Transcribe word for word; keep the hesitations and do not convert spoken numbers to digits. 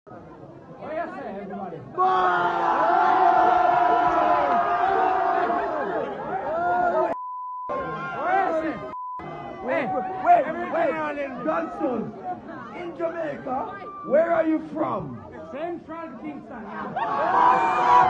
What do you say, everybody? Wait, wait, wait, Johnson, in Jamaica, where are you from? Central Kingston.